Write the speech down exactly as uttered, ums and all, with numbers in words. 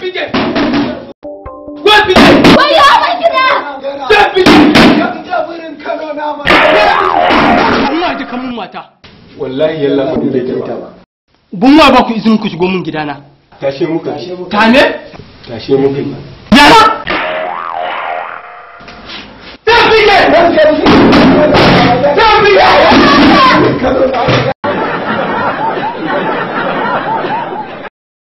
fije wai fije wai ya mai gida sai fije kan jabirin Kano na ma Allah ji kamun mata wallahi yalla ba da kyauta ba gunwa ba ku izinin ku shigo mun gidana tashe muka ta ne tashe muka